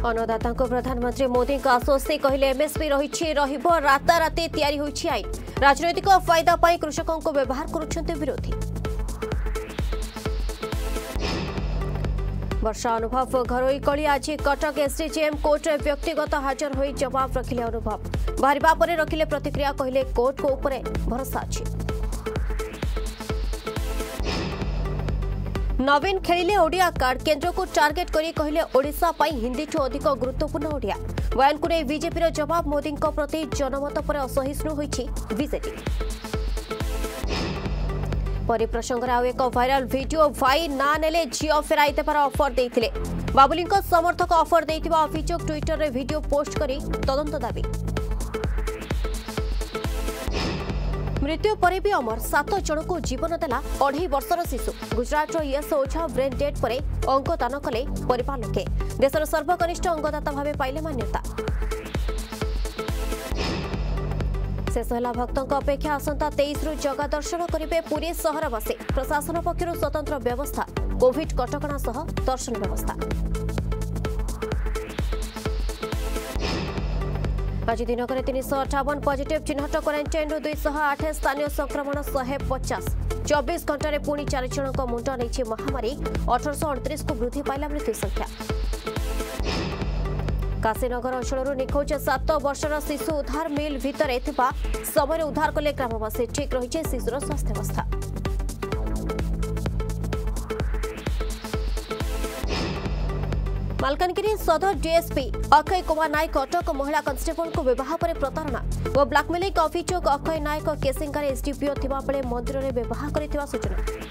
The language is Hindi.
अन्नदाता प्रधानमंत्री मोदी का आश्वास से कहले एमएसपी रही राताराति तैयारी होइछि आईन राजनैतिक फायदा पाई कृषकों को व्यवहार करुछन्ते विरोधी। वर्षा अनुभव घरोई कली आज कटक एसडीजेएम कोर्ट व्यक्तिगत हाजर होई जवाब रखिले अनुभव बाहरिबा परे रखिले प्रतिक्रिया कहले कोर्ट को ऊपर भरोसा अछि। नवीन खेलिले ओडिया कार्ड केंद्र को टार्गेट करी कहले ओडिशा पाई हिंदी ठू अधिक गुरुत्वपूर्ण ओडिया बयान को बीजेपी जवाब मोदी प्रति जनमत पर असहिष्णु होइछि बीजेपी। परिप्रसंग आउ एक भाइराल वीडियो भाई ना नेले झियो फेराई देवार ऑफर देथिले बाबुली समर्थक ऑफर देथिबा अभियोग ट्विटर रे वीडियो पोस्ट करी तदंत दाबी। मृत्यु पर भी अमर 7 जन को जीवन देला 2.5 वर्षर शिशु गुजरात यश ओझा ब्रेन डेड पर अंगदान कले परिवार लोके देशर सर्वकनिष्ठ अंगदाता भावे पाइले मान्यता। शेष है भक्तों अपेक्षा आसंता 23 रु जगा दर्शन करेंगे पुरी सहरवासी प्रशासन पक्षर स्वतंत्र व्यवस्था कोविड कटकणा सह दर्शन व्यवस्था। आज दिनक 358 पॉजिटिव चिन्हट क्वारंटाइन 208 स्थानीय संक्रमण 150 24 घंटे पुणी 4 जन मुंड नहीं महामारी 1829 को वृद्धि पाइला मृत्यु संख्या। काशीनगर अंचल निखोज 7 वर्षर शिशु उद्धार मिल भितर समय उद्धार कले ग्रामवासी ठीक रही शिशुर स्वास्थ्यावस्था। मालकानगिरी सदर डीएसपी अक्षय कुमार नायक कटक महिला कन्स्टेबल को विवाह पर प्रतारणा और ब्लाकमेलिंग अभियोग अक्षय नायक केसिंगार एसडीपीओ थिबा बेले मंदिर में विवाह करथिबा सूचना।